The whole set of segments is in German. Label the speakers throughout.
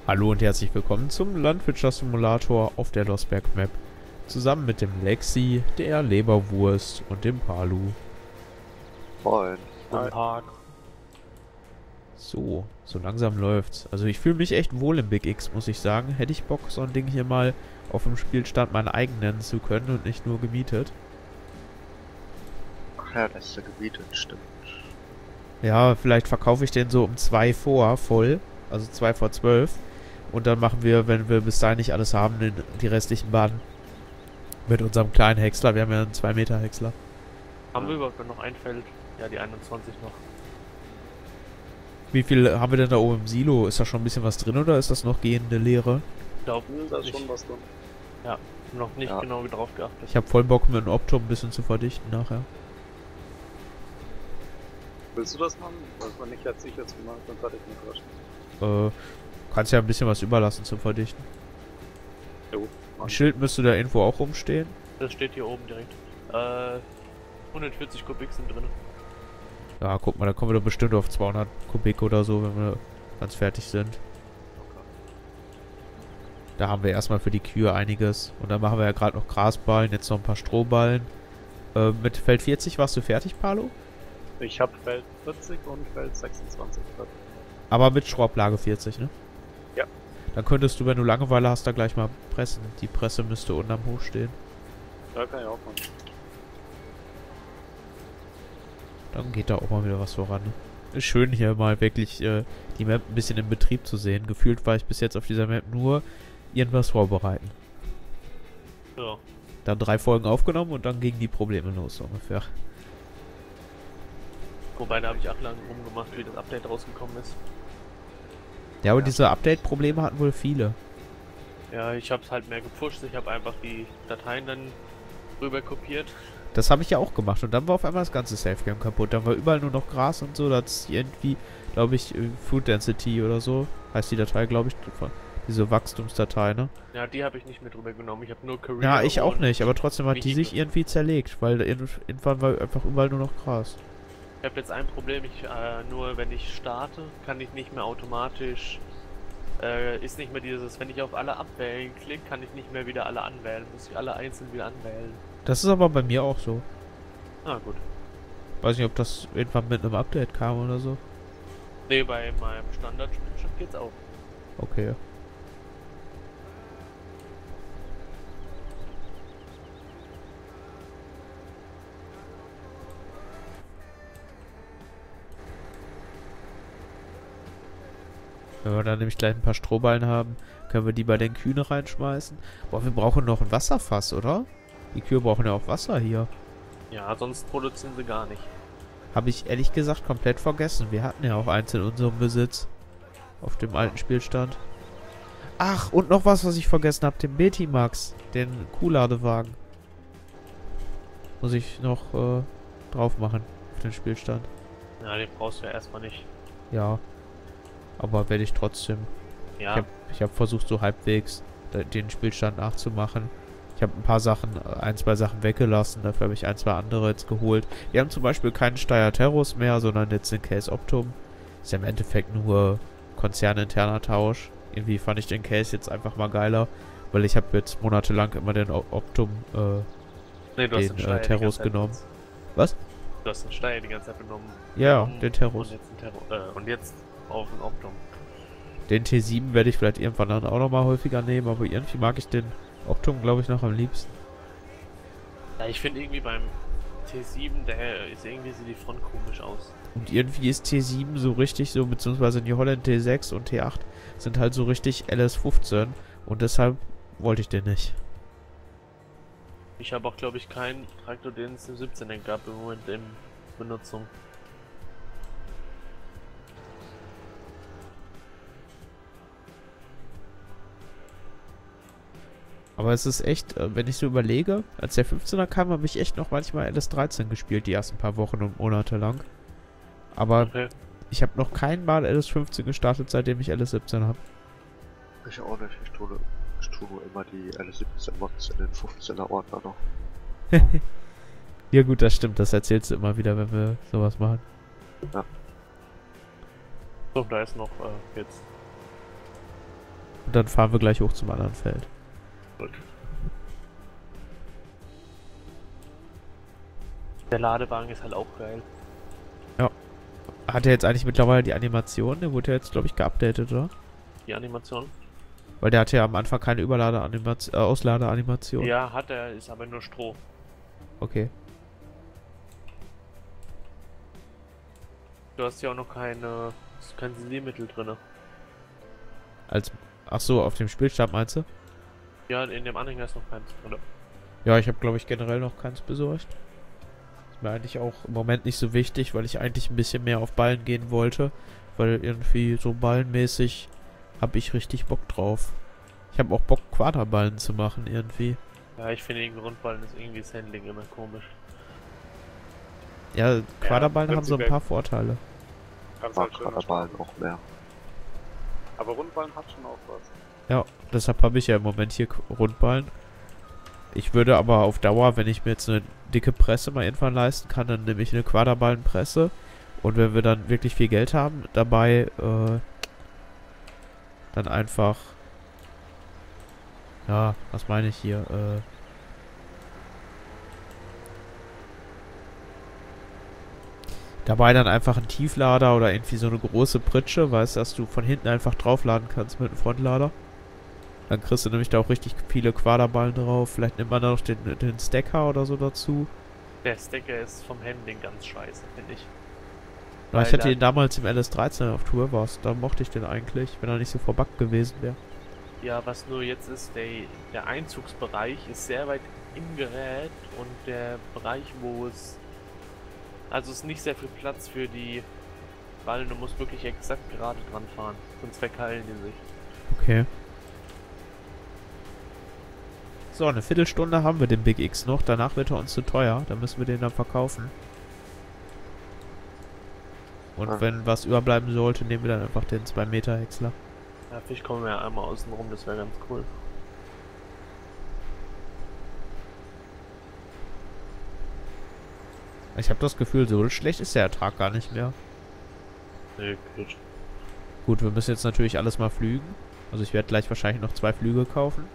Speaker 1: Hallo und herzlich willkommen zum Landwirtschaftssimulator auf der Losberg Map. Zusammen mit dem Lexi, der Leberwurst und dem Palu.
Speaker 2: Moin.
Speaker 3: Guten Tag.
Speaker 1: So langsam läuft's. Also ich fühle mich echt wohl im Big X, muss ich sagen. Hätte ich Bock, so ein Ding hier mal auf dem Spielstand mein eigen nennen zu können und nicht nur gemietet.
Speaker 2: Ach ja, das ist ja gebietet, stimmt.
Speaker 1: Ja, vielleicht verkaufe ich den so um 2 vor voll, also 2 vor 12. Und dann machen wir, wenn wir bis dahin nicht alles haben, die restlichen Bahnen mit unserem kleinen Häcksler. Wir haben ja einen 2 Meter Häcksler.
Speaker 3: Haben wir überhaupt noch ein Feld? Ja, die 21 noch.
Speaker 1: Wie viel haben wir denn da oben im Silo? Ist da schon ein bisschen was drin oder ist das noch gehende Leere?
Speaker 3: Ich glaube,
Speaker 2: Da ist schon was drin.
Speaker 3: Ja, noch nicht
Speaker 2: Ja.
Speaker 3: genau drauf geachtet.
Speaker 1: Ich habe voll Bock, mit dem Optum ein bisschen zu verdichten nachher.
Speaker 2: Willst du das machen? Weil man nicht jetzt gemacht, dann hatte ich mir
Speaker 1: Kannst ja ein bisschen was überlassen zum Verdichten.
Speaker 2: Jo,
Speaker 1: Ein Schild müsste da irgendwo auch rumstehen.
Speaker 3: Das steht hier oben direkt. 140 Kubik sind drin.
Speaker 1: Ja, guck mal, da kommen wir doch bestimmt auf 200 Kubik oder so, wenn wir ganz fertig sind. Da haben wir erstmal für die Kühe einiges. Und dann machen wir ja gerade noch Grasballen, jetzt noch ein paar Strohballen. Mit Feld 40 warst du fertig, Palo?
Speaker 2: Ich habe Feld 40 und Feld 26.
Speaker 1: Aber mit Schrorablage 40, ne?
Speaker 2: Ja.
Speaker 1: Dann könntest du, wenn du Langeweile hast, da gleich mal pressen. Die Presse müsste unterm Hof stehen.
Speaker 2: Da kann ich auch machen.
Speaker 1: Dann geht da auch mal wieder was voran. Ne? Ist schön hier mal wirklich die Map ein bisschen in Betrieb zu sehen. Gefühlt war ich bis jetzt auf dieser Map nur irgendwas vorbereiten.
Speaker 3: Ja.
Speaker 1: Dann 3 Folgen aufgenommen und dann gingen die Probleme los so ungefähr.
Speaker 3: Wobei, da habe ich auch lange rumgemacht, wie das Update rausgekommen ist.
Speaker 1: Ja, aber
Speaker 2: Ja.
Speaker 1: diese Update-Probleme hatten wohl viele.
Speaker 3: Ja, ich habe es halt mehr gepusht. Ich habe einfach die Dateien dann rüber kopiert.
Speaker 1: Das habe ich ja auch gemacht und dann war auf einmal das ganze Safe-Game kaputt. Dann war überall nur noch Gras und so. Da hat es irgendwie, glaube ich, Food Density oder so, heißt die Datei, glaube ich, diese Wachstumsdatei, ne?
Speaker 3: Ja, die habe ich nicht mit rüber genommen. Ich habe nur Career.
Speaker 1: Ja, ich auch
Speaker 3: und
Speaker 1: nicht, aber trotzdem hat die
Speaker 3: Vehicle.
Speaker 1: sich irgendwie zerlegt, weil irgendwann war einfach überall nur noch Gras.
Speaker 3: Ich habe jetzt ein Problem. Nur wenn ich starte, kann ich nicht mehr automatisch. Ist nicht mehr dieses, wenn ich auf alle abwählen klicke, kann ich nicht mehr wieder alle anwählen. Muss ich alle einzeln wieder anwählen.
Speaker 1: Das ist aber bei mir auch so.
Speaker 3: Ah, gut.
Speaker 1: Weiß nicht, ob das irgendwann mit einem Update kam oder so.
Speaker 3: Nee, bei meinem Standard-Spielstand geht's auch.
Speaker 1: Okay. Wenn wir dann nämlich gleich ein paar Strohballen haben, können wir die bei den Kühen reinschmeißen. Boah, wir brauchen noch ein Wasserfass, oder? Die Kühe brauchen ja auch Wasser hier.
Speaker 3: Ja, sonst produzieren sie gar nicht.
Speaker 1: Habe ich ehrlich gesagt komplett vergessen. Wir hatten ja auch eins in unserem Besitz. Auf dem alten Spielstand. Ach, und noch was ich vergessen habe. Den Betimax. Den Kuhladewagen. Muss ich noch drauf machen. Auf den Spielstand.
Speaker 3: Ja, den brauchst du ja erstmal nicht.
Speaker 1: Ja. Aber werde ich trotzdem.
Speaker 3: Ja,
Speaker 1: Ich hab versucht, so halbwegs den Spielstand nachzumachen. Ich habe ein paar Sachen, ein, zwei Sachen weggelassen. Dafür habe ich ein, zwei andere jetzt geholt. Wir haben zum Beispiel keinen Steyr Terrus mehr, sondern jetzt den Case Optum. Ist ja im Endeffekt nur konzerninterner Tausch. Irgendwie fand ich den Case jetzt einfach mal geiler. Weil ich habe jetzt monatelang immer den Optum,
Speaker 3: nee, du hast
Speaker 1: den
Speaker 3: den Steyr die
Speaker 1: Terrus
Speaker 3: ganze Zeit
Speaker 1: genommen.
Speaker 3: benutzt.
Speaker 1: Was?
Speaker 3: Du hast den Steyr die ganze Zeit genommen.
Speaker 1: Ja, den Terrus.
Speaker 3: Und jetzt auf den Optum.
Speaker 1: Den T7 werde ich vielleicht irgendwann dann auch nochmal häufiger nehmen, aber irgendwie mag ich den Optum, glaube ich, noch am liebsten.
Speaker 3: Ja, ich finde irgendwie beim T7, der ist irgendwie, sieht die Front komisch aus.
Speaker 1: Und irgendwie ist T7 so richtig so, beziehungsweise New Holland T6 und T8 sind halt so richtig LS15 und deshalb wollte ich den nicht.
Speaker 3: Ich habe auch, glaube ich, keinen Traktor, den es im 17 gab im Moment in Benutzung.
Speaker 1: Aber es ist echt, wenn ich so überlege, als der 15er kam, habe ich echt noch manchmal LS13 gespielt, die ersten paar Wochen und Monate lang. Aber
Speaker 3: Okay.
Speaker 1: ich habe noch kein Mal LS15 gestartet, seitdem ich LS17 habe.
Speaker 2: Ich auch nicht. Ich tue nur immer die LS17-Mods in den 15er Ordner noch.
Speaker 1: Ja gut, das stimmt, das erzählst du immer wieder, wenn wir sowas machen.
Speaker 3: So, da ist noch jetzt
Speaker 1: und dann fahren wir gleich hoch zum anderen Feld.
Speaker 2: Gut.
Speaker 3: Der Ladewagen ist halt auch geil.
Speaker 1: Hat er jetzt eigentlich mittlerweile die Animation? Der wurde ja jetzt, glaube ich, geupdatet, oder?
Speaker 3: Die Animation.
Speaker 1: Weil der hatte ja am Anfang keine Ausladeanimation.
Speaker 3: Ja, hat er, ist aber nur Stroh.
Speaker 1: Okay.
Speaker 3: Du hast ja auch noch kein Sensilmittel drin.
Speaker 1: Ach so, auf dem Spielstab meinst du?
Speaker 3: Ja, in dem Anhänger ist noch keins drin.
Speaker 1: Ja, ich habe, glaube ich, generell noch keins besorgt. Ist mir eigentlich auch im Moment nicht so wichtig, weil ich eigentlich ein bisschen mehr auf Ballen gehen wollte. Weil irgendwie so ballenmäßig habe ich richtig Bock drauf. Ich habe auch Bock, Quaderballen zu machen irgendwie.
Speaker 3: Ja, ich finde den Grundballen ist irgendwie das Handling immer komisch.
Speaker 1: Ja, Quaderballen haben so ein
Speaker 4: prinzipiell
Speaker 1: paar Vorteile.
Speaker 4: Kannst
Speaker 2: Mag
Speaker 4: halt schöner
Speaker 2: Quaderballen
Speaker 4: spielen.
Speaker 2: auch mehr.
Speaker 4: Aber Rundballen hat schon auch was.
Speaker 1: Ja, deshalb habe ich ja im Moment hier Rundballen. Ich würde aber auf Dauer, wenn ich mir jetzt eine dicke Presse mal irgendwann leisten kann, dann nehme ich eine Quaderballenpresse. Und wenn wir dann wirklich viel Geld haben, dabei dann einfach... Ja, was meine ich hier? Dabei dann einfach ein Tieflader oder irgendwie so eine große Pritsche, weißt du, dass du von hinten einfach draufladen kannst mit einem Frontlader. Dann kriegst du nämlich da auch richtig viele Quaderballen drauf. Vielleicht nimmt man da noch den Stacker oder so dazu.
Speaker 3: Der Stacker ist vom Handling ganz scheiße, finde ich.
Speaker 1: Ja, ich
Speaker 3: Weil
Speaker 1: hatte ihn damals im LS13 auf Tour, da mochte ich den eigentlich, wenn er nicht so verbuggt gewesen wäre.
Speaker 3: Ja, was nur jetzt ist, der Einzugsbereich ist sehr weit im Gerät und der Bereich, wo es... Also es ist nicht sehr viel Platz für die Ballen, du musst wirklich exakt gerade dran fahren, sonst verkeilen die sich.
Speaker 1: Okay. So, eine Viertelstunde haben wir den Big X noch, danach wird er uns zu teuer, dann müssen wir den dann verkaufen. Und wenn was überbleiben sollte, nehmen wir dann einfach den 2 Meter Häcksler.
Speaker 3: Ja, vielleicht kommen wir ja einmal außen rum, das wäre ganz cool.
Speaker 1: Ich habe das Gefühl, so schlecht ist der Ertrag gar nicht mehr.
Speaker 3: Nee, gut.
Speaker 1: Gut, wir müssen jetzt natürlich alles mal flügen. Also ich werde gleich wahrscheinlich noch 2 Flüge kaufen.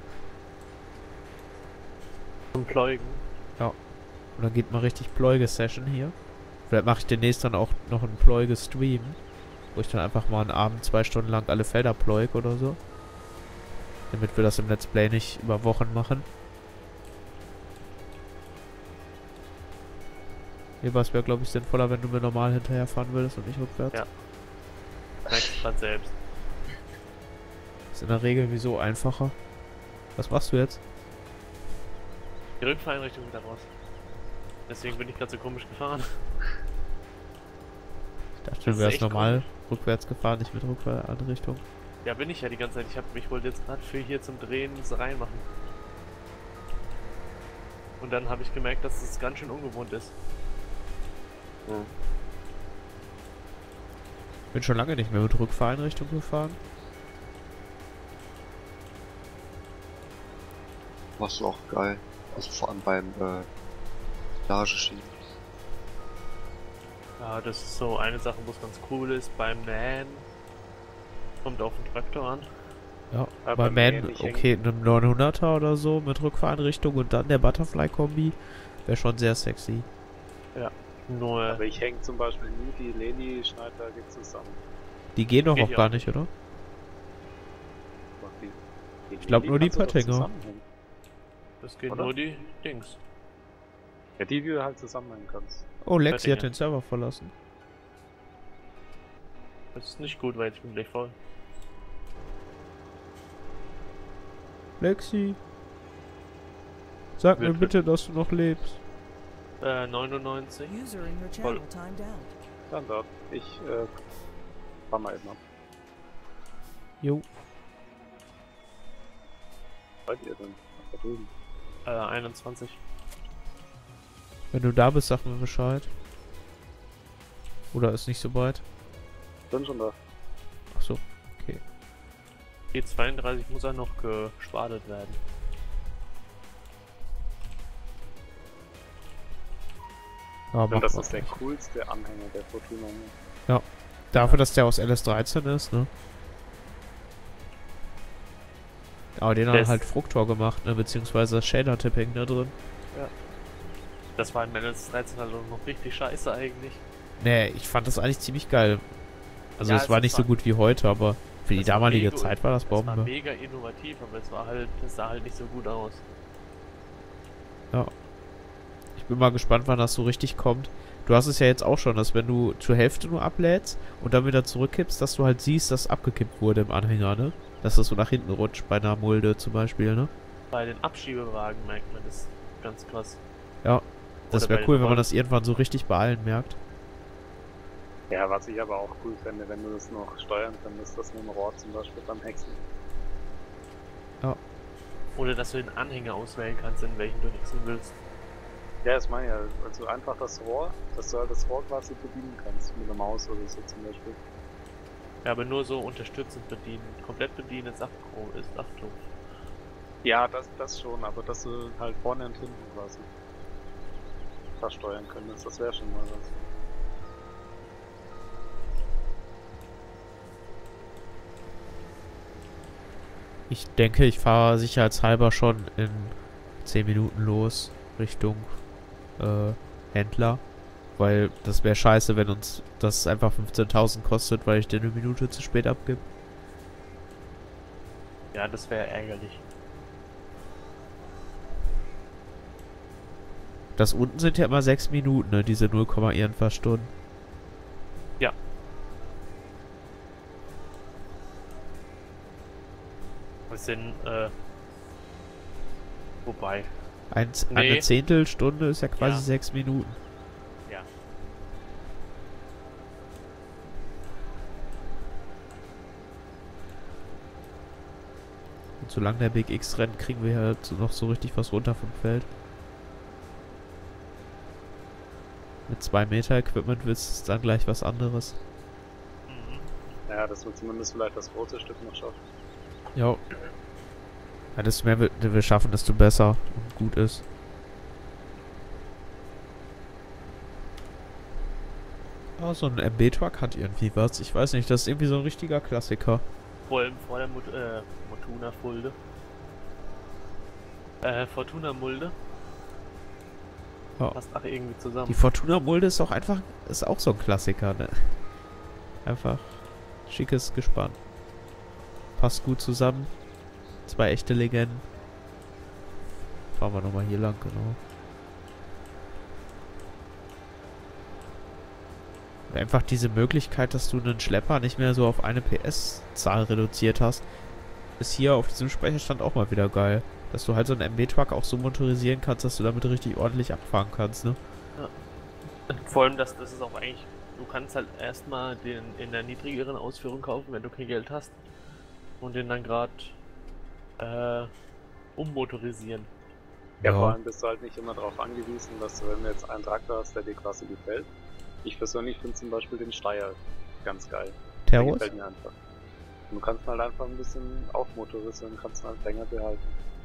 Speaker 3: Zum Pleugen.
Speaker 1: Und dann geht mal richtig Pleuge-Session hier. Vielleicht mache ich demnächst dann auch noch einen Pleuge-Stream. Wo ich dann einfach mal einen Abend 2 Stunden lang alle Felder pleug oder so. Damit wir das im Let's Play nicht über Wochen machen. Hier war es wäre, glaube ich, sinnvoller, wenn du mir normal hinterherfahren würdest und nicht rückwärts.
Speaker 3: Ja. Merkst grad selbst.
Speaker 1: Ist in der Regel wieso einfacher. Was machst du jetzt?
Speaker 3: Die Rückfahreinrichtung wieder raus. Deswegen bin ich gerade so komisch gefahren.
Speaker 1: Ich dachte,
Speaker 3: Das
Speaker 1: du
Speaker 3: ist
Speaker 1: wärst
Speaker 3: echt
Speaker 1: normal rückwärts gefahren, nicht mit Rückwärtsanrichtung.
Speaker 3: Ja, bin ich ja die ganze Zeit. Ich wollte jetzt gerade für hier zum Drehen es reinmachen. Und dann habe ich gemerkt, dass es ganz schön ungewohnt ist.
Speaker 1: Bin schon lange nicht mehr mit Rückfahreinrichtung gefahren.
Speaker 2: Was auch geil. Also vor allem beim Lageschieben.
Speaker 3: Ja, das ist so eine Sache, wo es ganz cool ist. Beim Nähen kommt auf den Traktor an.
Speaker 1: Ja,
Speaker 4: Aber
Speaker 1: bei
Speaker 4: beim
Speaker 1: Man,
Speaker 4: Mähen
Speaker 1: okay, einem 900er oder so mit Rückfahreinrichtung und dann der Butterfly-Kombi wäre schon sehr sexy.
Speaker 3: Nur
Speaker 4: Aber ich hänge zum Beispiel nie die Leni-Schneider zusammen.
Speaker 1: Die gehen doch
Speaker 3: Geht
Speaker 1: auch
Speaker 3: ja
Speaker 1: gar
Speaker 3: auch
Speaker 1: nicht, oder?
Speaker 4: Doch, die
Speaker 1: Ich glaub,
Speaker 4: Leni
Speaker 1: nur die
Speaker 4: kannst du doch
Speaker 1: Pöttinger.
Speaker 4: zusammenhängen.
Speaker 3: das geht
Speaker 4: Oder?
Speaker 3: nur die Dings.
Speaker 4: Ja, die du halt zusammenhängen kannst.
Speaker 1: Oh, Lexi hat
Speaker 3: Pöttinger.
Speaker 1: den Server verlassen.
Speaker 3: Das ist nicht gut, weil ich bin gleich voll.
Speaker 1: Lexi. Sag mir
Speaker 3: Wird-
Speaker 1: bitte, dass du noch lebst.
Speaker 3: 99.
Speaker 5: User in your channel timed out.
Speaker 4: Dann dort. Ich fahr mal immer.
Speaker 1: Jo.
Speaker 4: Seid ihr denn? Da drüben.
Speaker 3: 21.
Speaker 1: Wenn du da bist, sag mir Bescheid. Oder ist nicht so weit?
Speaker 4: Bin schon da.
Speaker 1: Ach so.
Speaker 3: E32 muss ja noch geschwadet werden.
Speaker 1: Ja,
Speaker 4: Und
Speaker 1: mach
Speaker 4: das
Speaker 1: mal.
Speaker 4: ist der coolste Anhänger der Fortuna.
Speaker 1: Dafür, dass der aus LS13 ist, ne? Aber den hat
Speaker 3: Das-
Speaker 1: halt Fructor gemacht, ne? Beziehungsweise Shader-Tipping da drin.
Speaker 3: Das war in Manus 13 also noch richtig scheiße eigentlich.
Speaker 1: Nee, ich fand das eigentlich ziemlich geil. Also
Speaker 3: Ja,
Speaker 1: es war nicht so gut wie heute, aber für die
Speaker 3: Es war
Speaker 1: damalige
Speaker 3: mega-
Speaker 1: Zeit war das
Speaker 3: Es war
Speaker 1: Bombe.
Speaker 3: mega innovativ, aber es sah halt nicht so gut aus.
Speaker 1: Ich bin mal gespannt, wann das so richtig kommt. Du hast es ja jetzt auch schon, dass wenn du zur Hälfte nur ablädst und dann wieder zurückkippst, dass du halt siehst, dass abgekippt wurde im Anhänger, ne? Dass das so nach hinten rutscht, bei einer Mulde zum Beispiel, ne?
Speaker 3: Bei den Abschiebewagen merkt man das ganz krass.
Speaker 1: Ja, das
Speaker 3: Oder bei
Speaker 1: wäre
Speaker 3: den
Speaker 1: cool, wenn man
Speaker 3: Rollen.
Speaker 1: das irgendwann so richtig bei allen merkt.
Speaker 4: Ja, was ich aber auch cool fände, wenn du das noch steuern könntest, dass du ein Rohr zum Beispiel beim Hexen.
Speaker 3: Oder dass du den Anhänger auswählen kannst, in welchen du hexen willst.
Speaker 4: Ja, das meine ich ja. Also einfach das Rohr, dass du halt das Rohr quasi bedienen kannst, mit der Maus oder so zum Beispiel.
Speaker 3: Ja, aber nur so unterstützend bedienen. Komplett bedienen ist Achtung.
Speaker 4: Ja, das schon, aber dass du halt vorne und hinten quasi das steuern könntest, das wäre schon mal was.
Speaker 1: Ich denke, ich fahre sicherheitshalber schon in 10 Minuten los Richtung Händler. Weil das wäre scheiße, wenn uns das einfach 15.000 kostet, weil ich den eine Minute zu spät abgib.
Speaker 3: Ja, das wäre ärgerlich.
Speaker 1: Das unten sind ja immer 6 Minuten, ne? Diese 0, irgendwas Stunden.
Speaker 3: Ja. Das sind, wobei.
Speaker 1: Eine
Speaker 3: Nee.
Speaker 1: Zehntelstunde ist ja quasi
Speaker 3: Ja.
Speaker 1: 6 Minuten.
Speaker 3: Ja.
Speaker 1: Und solange der Big X rennt, kriegen wir halt noch so richtig was runter vom Feld. Mit 2 Meter Equipment wird es dann gleich was anderes.
Speaker 3: Mhm.
Speaker 4: Ja, dass man zumindest vielleicht das große Stück noch schafft.
Speaker 1: Ja. Ja, desto mehr wir schaffen, desto besser und gut ist. Oh, so ein MB-Truck hat irgendwie was. Ich weiß nicht, das ist irgendwie so ein richtiger Klassiker.
Speaker 3: Vor allem vor der Fortuna-Mulde. Fortuna-Mulde.
Speaker 1: Ja.
Speaker 3: Passt auch irgendwie zusammen.
Speaker 1: Die Fortuna-Mulde ist auch einfach, ist auch so ein Klassiker, ne? Einfach schickes Gespann. Passt gut zusammen. 2 echte Legenden. Fahren wir nochmal hier lang, genau. Einfach diese Möglichkeit, dass du einen Schlepper nicht mehr so auf eine PS-Zahl reduziert hast, ist hier auf diesem Speicherstand auch mal wieder geil. Dass du halt so einen MB-Truck auch so motorisieren kannst, dass du damit richtig ordentlich abfahren kannst, ne?
Speaker 3: Vor allem, das ist auch eigentlich, du kannst halt erstmal den in der niedrigeren Ausführung kaufen, wenn du kein Geld hast. Und den dann gerade ummotorisieren.
Speaker 4: Ja, vor allem bist du halt nicht immer darauf angewiesen, dass du, wenn du jetzt einen Traktor hast, der dir quasi gefällt. Ich persönlich finde zum Beispiel den Steyr ganz geil. Der
Speaker 1: Terrus?
Speaker 4: gefällt mir einfach. Und du kannst ihn halt einfach ein bisschen aufmotorisieren und kannst ihn halt länger behalten.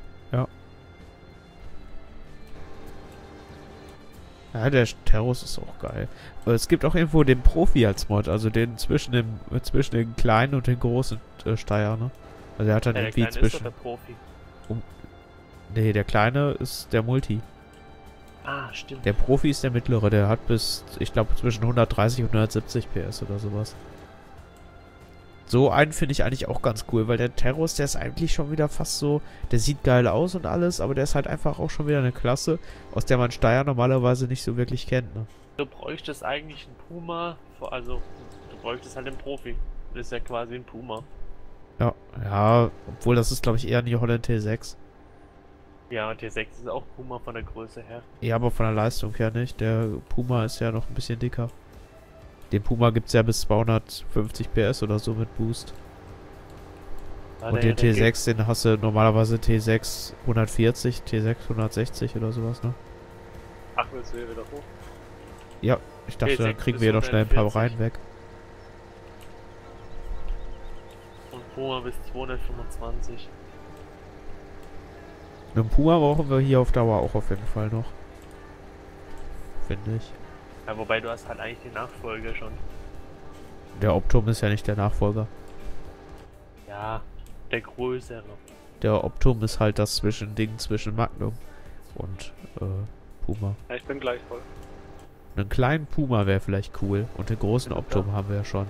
Speaker 1: Ja, der Terrus ist auch geil. Aber es gibt auch irgendwo den Profi als Mod, also den zwischen den kleinen und den großen Steyr, ne? Also der hat dann
Speaker 3: Der
Speaker 1: irgendwie
Speaker 3: Kleine ist doch
Speaker 1: zwischen...
Speaker 3: der Profi.
Speaker 1: Nee, der kleine ist der Multi.
Speaker 3: Ah, stimmt.
Speaker 1: Der Profi ist der mittlere, der hat bis, ich glaube, zwischen 130 und 170 PS oder sowas. So einen finde ich eigentlich auch ganz cool, weil der Terrus, der ist eigentlich schon wieder fast so, der sieht geil aus und alles, aber der ist halt einfach auch schon wieder eine Klasse, aus der man Steyr normalerweise nicht so wirklich kennt, ne?
Speaker 3: Du bräuchtest eigentlich einen Puma, also du bräuchtest halt einen Profi. Das ist ja quasi ein Puma.
Speaker 1: Ja, obwohl das ist, glaube ich, eher ein Holland T6.
Speaker 3: Ja, und T6 ist auch Puma von der Größe her.
Speaker 1: Ja, aber von der Leistung her nicht. Der Puma ist ja noch ein bisschen dicker. Den Puma gibt es ja bis 250 PS oder so mit Boost.
Speaker 3: Ah,
Speaker 1: Und
Speaker 3: der-
Speaker 1: den
Speaker 3: der
Speaker 1: T6, den hast du normalerweise T6 140, T6 160 oder sowas, ne?
Speaker 4: Ach, willst du hier wieder hoch?
Speaker 1: Ja, ich dachte,
Speaker 3: T6
Speaker 1: dann kriegen
Speaker 3: bis
Speaker 1: wir hier noch schnell ein paar
Speaker 3: 140.
Speaker 1: Reihen weg.
Speaker 3: Und Puma bis 225.
Speaker 1: Einen Puma brauchen wir hier auf Dauer auch auf jeden Fall noch. Finde ich.
Speaker 3: Ja, wobei du hast halt eigentlich die Nachfolge schon.
Speaker 1: Der Optum ist ja nicht der Nachfolger.
Speaker 3: Ja, der größere.
Speaker 1: Der Optum ist halt das Ding zwischen Magnum und Puma.
Speaker 4: Ja, ich bin gleich voll.
Speaker 1: Einen kleinen Puma wäre vielleicht cool. Und den großen
Speaker 4: Ja,
Speaker 1: Optum
Speaker 4: klar.
Speaker 1: haben wir ja schon.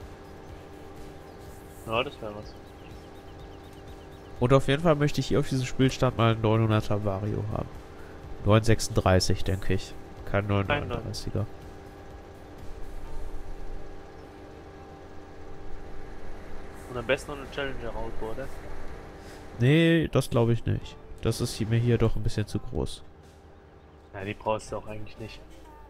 Speaker 3: Ja, das wäre was.
Speaker 1: Und auf jeden Fall möchte ich hier auf diesem Spielstand mal einen 900er Vario haben. 936, denke ich. Kein 939er.
Speaker 3: Und am besten noch eine Challenger-Auto, oder?
Speaker 1: Nee, das glaube ich nicht. Das ist mir hier doch ein bisschen zu groß.
Speaker 3: Ja, die brauchst du auch eigentlich nicht.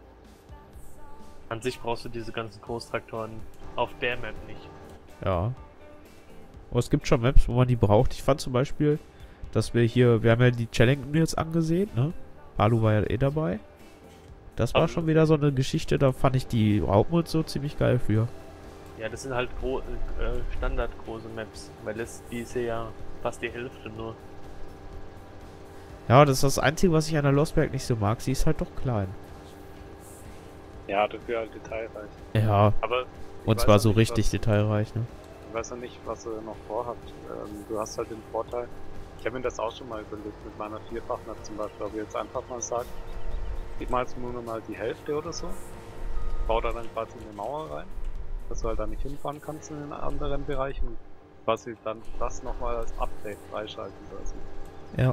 Speaker 3: An sich brauchst du diese ganzen Großtraktoren auf der Map nicht.
Speaker 1: Ja. Aber es gibt schon Maps, wo man die braucht. Ich fand zum Beispiel, dass wir haben ja die Challenge jetzt angesehen, ne? Palu war ja eh dabei. Das war schon wieder so eine Geschichte, da fand ich die Raubmods so ziemlich geil für.
Speaker 3: Ja, das sind halt standardgroße Maps, weil die ist ja fast die Hälfte nur.
Speaker 1: Ja, das ist das Einzige, was ich an der Lostberg nicht so mag. Sie ist halt doch klein.
Speaker 4: Ja, dafür halt detailreich.
Speaker 1: Ja,
Speaker 4: Aber
Speaker 1: und zwar so richtig detailreich, ne?
Speaker 4: Ich weiß ja nicht, was ihr noch vorhabt. Du hast halt den Vorteil. Ich habe mir das auch schon mal überlegt mit meiner Vierfach-Map zum Beispiel, ob ihr jetzt einfach mal sagt, ich mal jetzt nur noch mal die Hälfte oder so, bau da dann quasi eine Mauer rein, dass du halt da nicht hinfahren kannst in den anderen Bereichen, quasi dann das nochmal als Update freischalten quasi.
Speaker 1: Ja.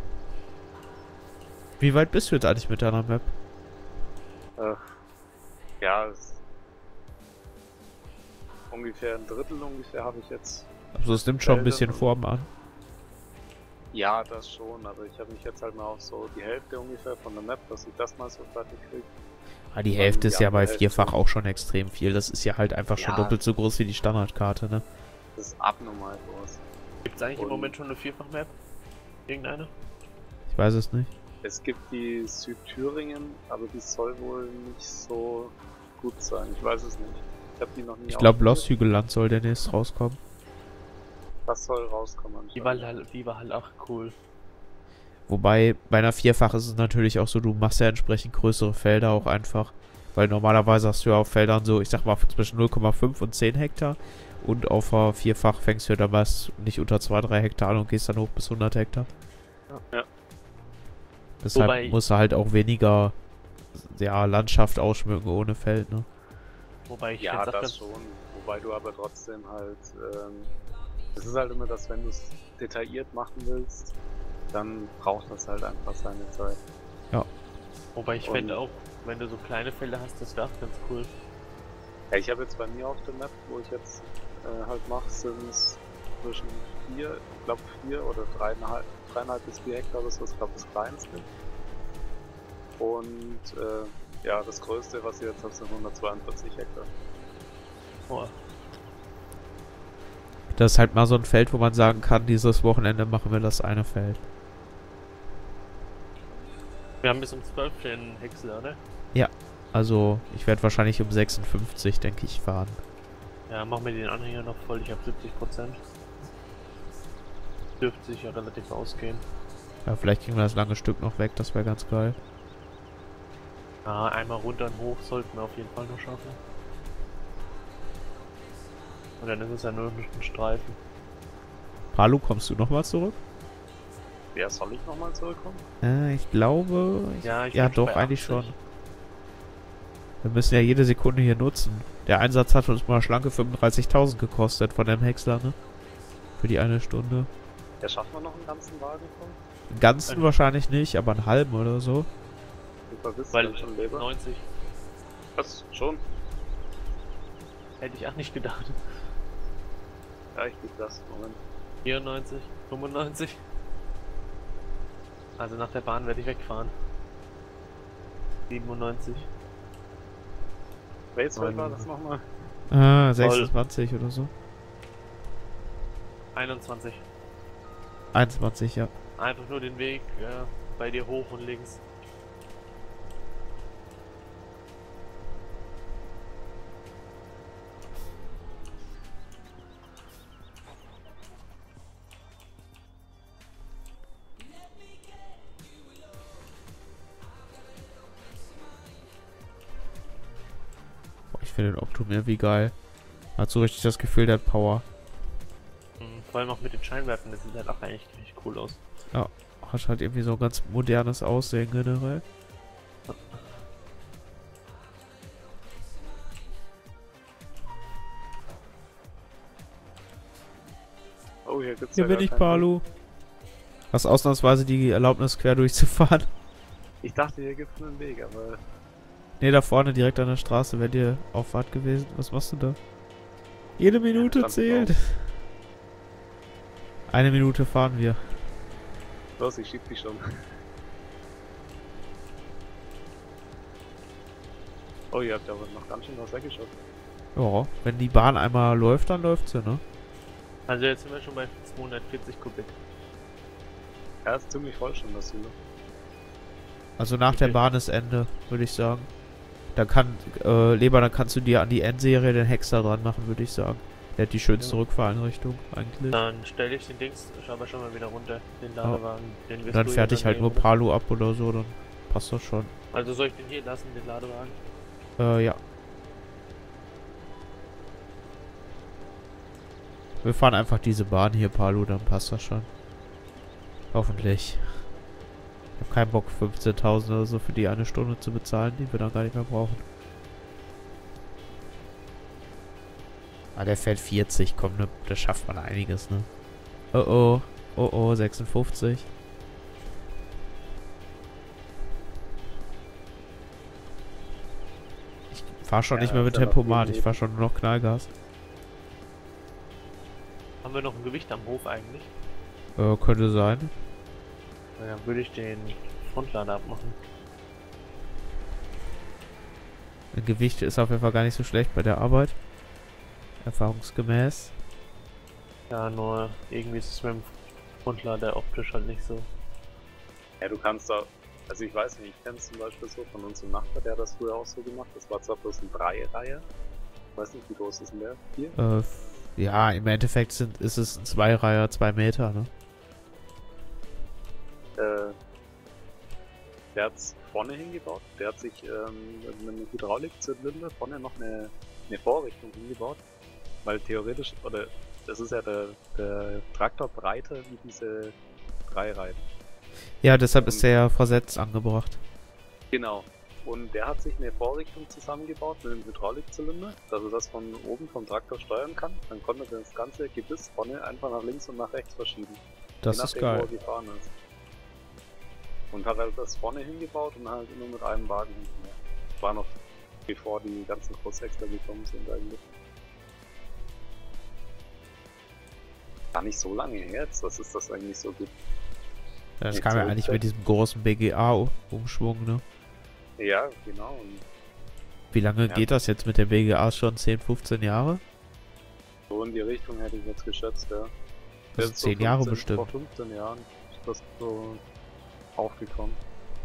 Speaker 1: Wie weit bist du jetzt eigentlich mit deiner Map?
Speaker 4: Ja, ungefähr ein Drittel habe ich jetzt.
Speaker 1: Also es nimmt schon ein bisschen Form an.
Speaker 4: Ja, das schon, aber ich habe mich jetzt halt mal auf so die Hälfte ungefähr von der Map, dass ich das mal so fertig kriege.
Speaker 1: Ah, die Hälfte ist
Speaker 4: die
Speaker 1: ja bei
Speaker 4: andere
Speaker 1: Vierfach
Speaker 4: Hälfte.
Speaker 1: auch schon extrem viel. Das ist ja halt einfach schon
Speaker 4: Ja.
Speaker 1: doppelt so groß wie die Standardkarte, ne?
Speaker 4: Das ist abnormal groß.
Speaker 3: Gibt es eigentlich im
Speaker 4: Und-
Speaker 3: Moment schon eine Vierfach-Map? Irgendeine?
Speaker 1: Ich weiß es nicht.
Speaker 4: Es gibt die Südthüringen, aber die soll wohl nicht so gut sein. Ich weiß es nicht. Ich habe die noch nie
Speaker 1: Ich glaube,
Speaker 4: ausprobiert.
Speaker 1: Lost Hügelland soll demnächst rauskommen.
Speaker 4: Das soll rauskommen.
Speaker 3: Die war halt auch cool.
Speaker 1: Wobei, bei einer Vierfach ist es natürlich auch so, du machst ja entsprechend größere Felder auch einfach. Weil normalerweise hast du ja auf Feldern so, ich sag mal, zwischen 0,5 und 10 Hektar. Und auf einer Vierfach fängst du ja dann meist nicht unter 2-3 Hektar an und gehst dann hoch bis 100 Hektar.
Speaker 4: Ja.
Speaker 1: Deshalb
Speaker 3: Wobei-
Speaker 1: musst du halt auch weniger Landschaft ausschmücken ohne Feld, ne?
Speaker 3: Wobei ich
Speaker 4: Ja,
Speaker 3: find's auch
Speaker 4: das
Speaker 3: ganz
Speaker 4: schon. Wobei du aber trotzdem halt, es ist halt immer das, wenn du es detailliert machen willst, dann braucht das halt einfach seine Zeit.
Speaker 3: Wobei ich
Speaker 4: Und-
Speaker 3: fände auch, wenn du so kleine Felder hast, das wäre auch ganz cool.
Speaker 4: Ja, ich habe jetzt bei mir auf der Map, wo ich jetzt halt mache, sind es zwischen 4 oder 3,5 bis 4 Hektar, das ist glaube das kleinste. Und ja, das größte, was ich jetzt habe, sind 142 Hektar.
Speaker 3: Oh,
Speaker 1: Das ist halt mal so ein Feld, wo man sagen kann, dieses Wochenende machen wir das eine Feld.
Speaker 3: wir haben bis um 12 den Häcksel, oder?
Speaker 1: Also, ich werde wahrscheinlich um 56, denke ich, fahren.
Speaker 3: Ja, machen wir den Anhänger noch voll. Ich habe 70%. Dürfte sich ja relativ ausgehen.
Speaker 1: Ja, vielleicht kriegen wir das lange Stück noch weg, das wäre ganz geil.
Speaker 3: Ja, einmal runter und hoch sollten wir auf jeden Fall noch schaffen. Und dann ist es ja nur noch ein Streifen.
Speaker 1: Palu, kommst du nochmal zurück?
Speaker 4: Ja, soll ich nochmal zurückkommen?
Speaker 1: Ich glaube...
Speaker 3: Ja, ich
Speaker 1: ja
Speaker 3: bin schon
Speaker 1: doch,
Speaker 3: bei
Speaker 1: eigentlich
Speaker 3: 80.
Speaker 1: schon. Wir müssen ja jede Sekunde hier nutzen. Der Einsatz hat uns mal schlanke 35.000 gekostet von dem Häcksler, ne? Für die eine Stunde.
Speaker 4: Ja, schaffen wir noch einen ganzen Wagen voll?
Speaker 1: Den ganzen wahrscheinlich nicht, aber einen halben oder so.
Speaker 4: Wie viel bist du
Speaker 3: Weil
Speaker 4: denn schon Leber?
Speaker 3: 90
Speaker 4: Was? Schon?
Speaker 3: hätte ich auch nicht gedacht.
Speaker 4: Ja, ich gebe das. Moment.
Speaker 3: 94, 95. Also nach der Bahn werde ich wegfahren. 97.
Speaker 4: Welches Feld war das nochmal?
Speaker 1: 26 oder so.
Speaker 3: 21.
Speaker 1: 21, ja.
Speaker 3: Einfach nur den Weg bei dir hoch und links.
Speaker 1: Boah, ich finde den Optum irgendwie geil. Hat so richtig das Gefühl, der hat Power.
Speaker 3: Vor allem auch mit den Scheinwerfern, das sieht halt auch eigentlich richtig cool aus.
Speaker 1: Ja, hat halt irgendwie so ein ganz modernes Aussehen generell.
Speaker 4: Oh, hier gibt's
Speaker 1: Hier
Speaker 4: ja
Speaker 1: bin
Speaker 4: gar
Speaker 1: ich,
Speaker 4: keinen
Speaker 1: Palu. Hast ausnahmsweise die Erlaubnis, quer durchzufahren?
Speaker 4: Weg. Ich dachte, hier gibt's einen Weg, aber
Speaker 1: Ne, da vorne direkt an der Straße wäre dir Auffahrt gewesen. Was machst du da? Jede Minute
Speaker 4: stand
Speaker 1: zählt.
Speaker 4: drauf.
Speaker 1: 1 Minute fahren wir.
Speaker 4: los, ich schieb dich schon. Oh, ihr habt aber noch ganz schön was weggeschossen.
Speaker 1: Ja, wenn die Bahn einmal läuft, dann läuft sie, ne?
Speaker 3: Also jetzt sind wir schon bei 240 Kubik.
Speaker 4: Ja, ist ziemlich voll schon, das Silo.
Speaker 1: Also nach der
Speaker 3: Okay.
Speaker 1: Bahn ist Ende, würde ich sagen. Dann Leber, dann kannst du dir an die Endserie den Hexer dran machen, würde ich sagen. Der hat die schönste
Speaker 3: Ja.
Speaker 1: Rückfahreinrichtung, eigentlich.
Speaker 3: Dann stelle ich den Dings aber schon mal wieder runter, den Ladewagen. Den
Speaker 1: Und
Speaker 3: wirst
Speaker 1: dann
Speaker 3: du ja
Speaker 1: fertig
Speaker 3: dann
Speaker 1: halt nur
Speaker 3: nehmen, oder?
Speaker 1: Palu ab oder so, dann passt das schon.
Speaker 3: Also soll ich den hier lassen, den Ladewagen?
Speaker 1: Ja. Wir fahren einfach diese Bahn hier, Palu, dann passt das schon. Hoffentlich. Ich hab keinen Bock, 15.000 oder so für die 1 Stunde zu bezahlen, die wir dann gar nicht mehr brauchen. Ah, der fährt 40, komm, ne, das schafft man einiges, ne? Oh, 56. Ich fahr schon
Speaker 4: Ja,
Speaker 1: nicht mehr mit
Speaker 4: ist ja noch
Speaker 1: Tempomat,
Speaker 4: viel
Speaker 1: ich fahr schon nur noch Knallgas.
Speaker 3: Haben wir noch ein Gewicht am Hof eigentlich?
Speaker 1: Könnte sein.
Speaker 3: Na, dann würde ich den Frontlader abmachen.
Speaker 1: Ein Gewicht ist auf jeden Fall gar nicht so schlecht bei der Arbeit. Erfahrungsgemäß.
Speaker 3: Ja, nur irgendwie ist es mit dem Frontlader optisch halt nicht so.
Speaker 4: Ja, du kannst da, also ich weiß nicht, ich kenne es zum Beispiel so von unserem Nachbar, der hat das früher auch so gemacht. Das war zwar bloß eine Dreireihe. Ich weiß nicht, wie groß ist denn der? 4?
Speaker 1: Ja, im Endeffekt ist es ein Zweireiher, 2 Meter, ne?
Speaker 4: Der hat's vorne hingebaut. Der hat sich mit einem Hydraulikzylinder vorne noch eine Vorrichtung hingebaut. Weil theoretisch, oder das ist ja der Traktor breiter wie diese Dreireihen.
Speaker 1: Ja, deshalb ist der ja versetzt angebracht.
Speaker 4: Genau. Und der hat sich eine Vorrichtung zusammengebaut mit einem Hydraulikzylinder, dass er das von oben vom Traktor steuern kann. Dann konnte er das ganze Gebiss vorne einfach nach links und nach rechts verschieben.
Speaker 1: Das
Speaker 4: je
Speaker 1: ist
Speaker 4: nachdem, wo
Speaker 1: geil.
Speaker 4: er gefahren ist. Und hat halt das vorne hingebaut und halt nur mit einem Wagen hinten her. War noch bevor die ganzen Großhexter gekommen sind eigentlich. Gar nicht so lange her jetzt, was ist das eigentlich so gut?
Speaker 1: Ja, das
Speaker 4: Nicht
Speaker 1: kam ja
Speaker 4: so
Speaker 1: eigentlich
Speaker 4: fett.
Speaker 1: mit diesem großen BGA-Umschwung, ne?
Speaker 4: Ja, genau. Und
Speaker 1: Wie lange
Speaker 4: Ja.
Speaker 1: geht das jetzt mit der BGA? Schon 10, 15 Jahre?
Speaker 4: so in die Richtung hätte ich jetzt geschätzt, ja.
Speaker 1: Das sind 10 Jahre bestimmt.
Speaker 4: Vor 15 Jahren ist das so aufgekommen.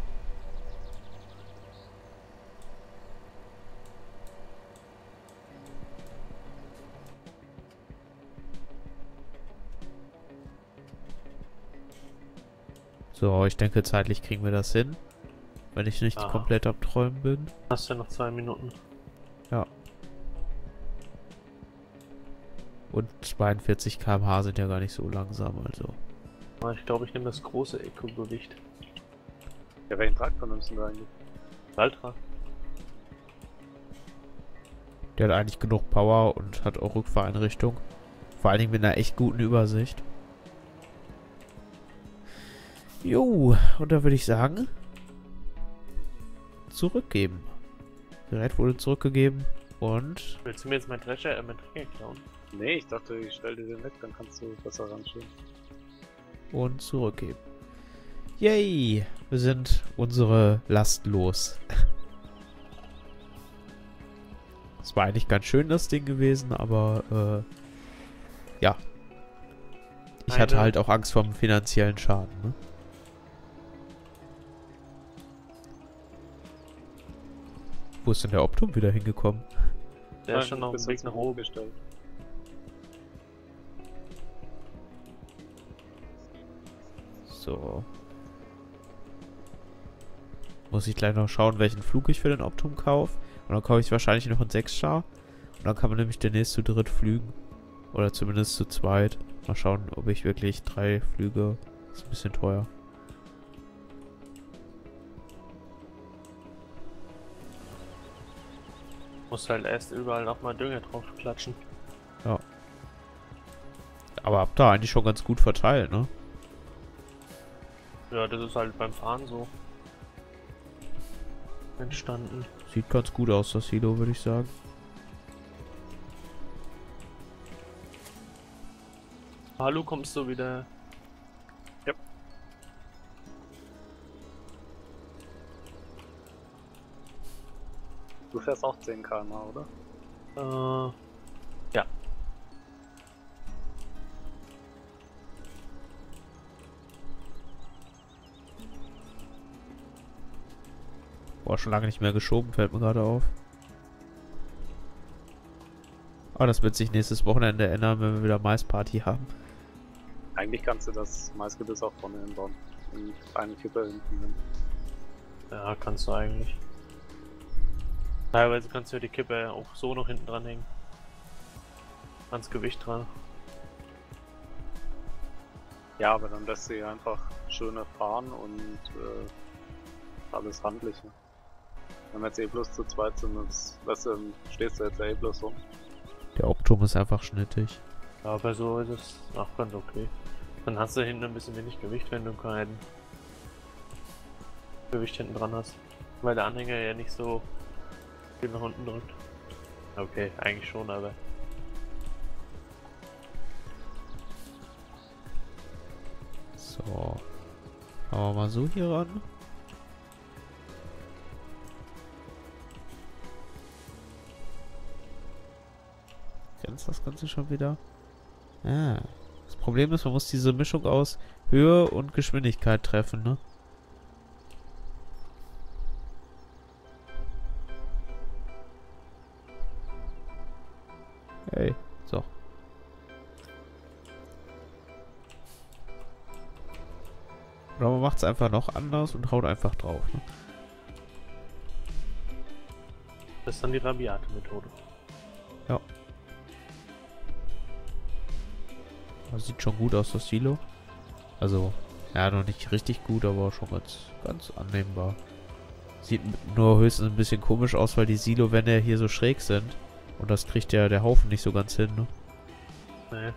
Speaker 1: So, ich denke, zeitlich kriegen wir das hin. Wenn ich nicht
Speaker 3: Ah.
Speaker 1: komplett am Träumen bin.
Speaker 3: Hast du noch 2 Minuten?
Speaker 1: Und 42 km/h sind ja gar nicht so langsam, also.
Speaker 3: Aber ich glaube, ich nehme das große Eco-Gewicht.
Speaker 4: Ja, welchen Traktor nimmst du eigentlich?
Speaker 3: Valtra.
Speaker 1: Der hat eigentlich genug Power und hat auch Rückfahreinrichtung. Vor allen Dingen mit einer echt guten Übersicht. Jo, und da würde ich sagen, zurückgeben. Gerät wurde zurückgegeben und
Speaker 3: Willst du mir jetzt mein Trecker klauen?
Speaker 4: Nee, ich dachte, ich stell dir den weg, dann kannst du besser ranschauen.
Speaker 1: zurückgeben. Yay, wir sind unsere Last los. Es war eigentlich ganz schön, das Ding gewesen, aber ja. Ich hatte
Speaker 3: Eine-
Speaker 1: halt auch Angst vor dem finanziellen Schaden, ne? Wo ist denn der Optum wieder hingekommen?
Speaker 3: Der ist schon auf dem Weg nach oben.
Speaker 4: gestellt.
Speaker 1: So. Muss ich gleich noch schauen, welchen Flug ich für den Optum kaufe. Und dann kaufe ich wahrscheinlich noch einen 6-Star. Und dann kann man nämlich demnächst zu dritt flügen. Oder zumindest zu zweit. Mal schauen, ob ich wirklich 3 Flüge... Ist ein bisschen teuer.
Speaker 3: Muss halt erst überall nochmal Dünger drauf klatschen.
Speaker 1: Aber habt ihr eigentlich schon ganz gut verteilt, ne?
Speaker 3: Ja, das ist halt beim Fahren so entstanden.
Speaker 1: Sieht ganz gut aus, das Silo, würde ich sagen.
Speaker 3: Hallo, kommst du wieder?
Speaker 4: Du fährst auch 10 km/h, oder?
Speaker 3: Ja.
Speaker 1: Boah, schon lange nicht mehr geschoben, fällt mir gerade auf. Aber das wird sich nächstes Wochenende ändern, wenn wir wieder Maisparty haben.
Speaker 4: Eigentlich kannst du das Maisgebiss auch vorne hinbauen. Und eine Kippe hinten hin.
Speaker 3: Ja, kannst du eigentlich. Teilweise kannst du ja die Kippe auch so noch hinten dran hängen. Ans Gewicht dran.
Speaker 4: Ja, aber dann lässt du hier einfach schöner fahren und alles handliche. Wenn wir jetzt eh bloß zu zweit sind, stehst du jetzt eh bloß rum.
Speaker 1: Der Optum ist einfach schnittig.
Speaker 3: Ja, aber so ist es auch ganz okay. Dann hast du hinten ein bisschen wenig Gewicht, wenn du kein Gewicht hinten dran hast. Weil der Anhänger ja nicht so viel nach unten drückt. Okay, eigentlich schon, aber...
Speaker 1: So. Machen wir mal so hier ran. Grenzt das Ganze schon wieder? Ah. Das Problem ist, man muss diese Mischung aus Höhe und Geschwindigkeit treffen, ne? Hey, so. Oder man macht es einfach noch anders und haut einfach drauf, ne?
Speaker 3: Das ist dann die rabiate Methode.
Speaker 1: Ja. Das sieht schon gut aus, das Silo. Also, ja, noch nicht richtig gut, aber schon ganz annehmbar. Sieht nur höchstens ein bisschen komisch aus, weil die Silowände hier so schräg sind. Und das kriegt ja der Haufen nicht so ganz hin, ne?
Speaker 3: Nee.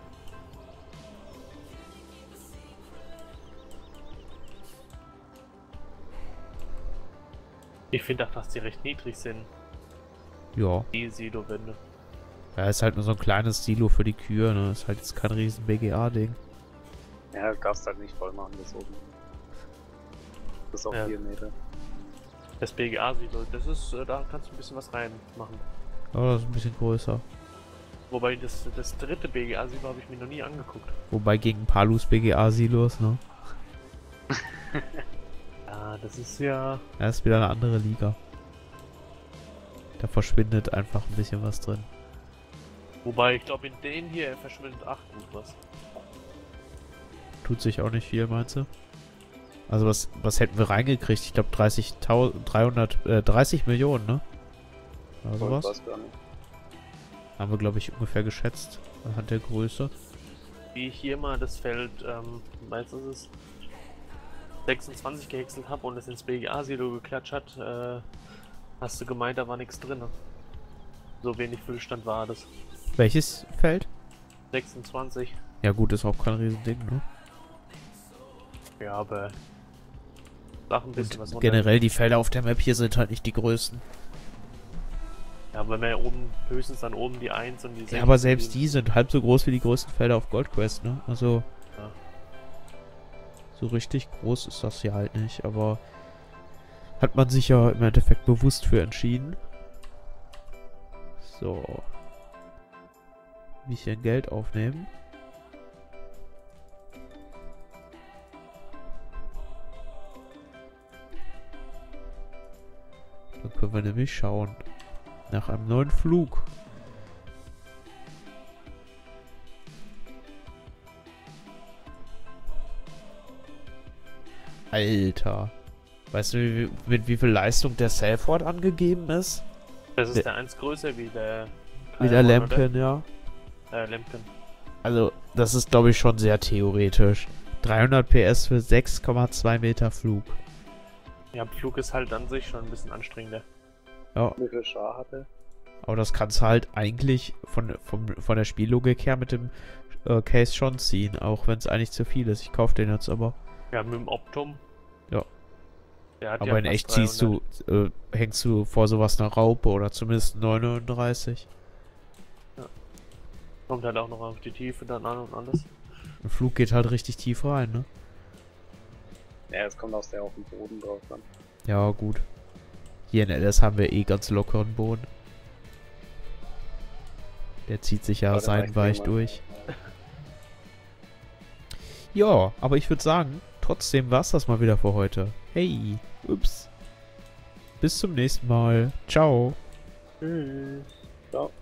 Speaker 3: Ich finde auch, dass die recht niedrig sind,
Speaker 1: Ja.
Speaker 3: die Silowände.
Speaker 1: Ja, ist halt nur so ein kleines Silo für die Kühe, ne? Ist halt jetzt kein riesen BGA-Ding.
Speaker 4: Ja, darfst halt nicht voll machen, das oben. Das ist auch
Speaker 3: Ja.
Speaker 4: 4 Meter.
Speaker 3: Das BGA-Silo, das ist, da kannst du ein bisschen was reinmachen.
Speaker 1: Aber das ist ein bisschen größer.
Speaker 3: Wobei das dritte BGA-Silo habe ich mir noch nie angeguckt.
Speaker 1: Wobei gegen Palus BGA-Silos, ne?
Speaker 3: Ja, das ist ja...
Speaker 1: Ja, ist wieder eine andere Liga. Da verschwindet einfach ein bisschen was drin.
Speaker 3: Wobei, ich glaube, in denen hier verschwindet 8 gut was.
Speaker 1: Tut sich auch nicht viel, meinst du? Also was hätten wir reingekriegt? Ich glaube 330 Millionen, ne? Oder sowas?
Speaker 4: Weiß gar nicht.
Speaker 1: Haben wir, glaube ich, ungefähr geschätzt. Anhand der Größe.
Speaker 3: Wie ich hier mal das Feld, meinst du es 26 gehäckselt habe und es ins BGA-Silo geklatscht hat, hast du gemeint, da war nichts drin. So wenig Füllstand war das.
Speaker 1: Welches Feld?
Speaker 3: 26.
Speaker 1: Ja gut, ist auch kein Riesending, ne?
Speaker 3: Ja, aber... Sag ein bisschen was runter.
Speaker 1: Generell die Felder auf der Map hier sind halt nicht die größten.
Speaker 3: Ja, weil wir oben, höchstens dann oben die 1 und die 6.
Speaker 1: Ja, aber selbst die sind halb so groß wie die größten Felder auf Gold Quest, ne? Also...
Speaker 3: Ja.
Speaker 1: So richtig groß ist das hier halt nicht, aber... Hat man sich ja im Endeffekt bewusst für entschieden. So. Wie ich hier Geld aufnehmen. Dann können wir nämlich schauen. Nach einem neuen Flug. Alter. Weißt du, mit wie viel Leistung der Selford angegeben ist?
Speaker 3: Das ist der 1 größer wie der...
Speaker 1: Wie der Lemken, ja.
Speaker 3: Lemken.
Speaker 1: Also, das ist, glaube ich, schon sehr theoretisch. 300 PS für 6,2 Meter Flug.
Speaker 3: Ja, Flug ist halt an sich schon ein bisschen anstrengender.
Speaker 1: Ja,
Speaker 4: Wie viel Schar hatte?
Speaker 1: aber das kannst du halt eigentlich von der Spiellogik her mit dem Case schon ziehen, auch wenn es eigentlich zu viel ist. Ich kaufe den jetzt aber.
Speaker 3: Ja, mit dem Optum.
Speaker 1: Ja.
Speaker 3: Der hat
Speaker 1: Aber
Speaker 3: ja
Speaker 1: in
Speaker 3: fast
Speaker 1: echt ziehst du,
Speaker 3: 300.
Speaker 1: hängst du vor sowas eine Raupe oder zumindest 939.
Speaker 3: Kommt halt auch noch auf die Tiefe dann an und alles.
Speaker 1: Ein Flug geht halt richtig tief rein, ne?
Speaker 4: Ja, es kommt auch sehr auf den Boden drauf an.
Speaker 1: Ja, gut. Hier in LS haben wir eh ganz lockeren Boden. Der zieht sich ja
Speaker 4: Aber der reicht
Speaker 1: seidenweich
Speaker 4: irgendwann.
Speaker 1: durch. Ja, aber ich würde sagen, trotzdem war's das mal wieder für heute. Hey, ups. Bis zum nächsten Mal. Ciao.
Speaker 4: Tschüss. Ciao.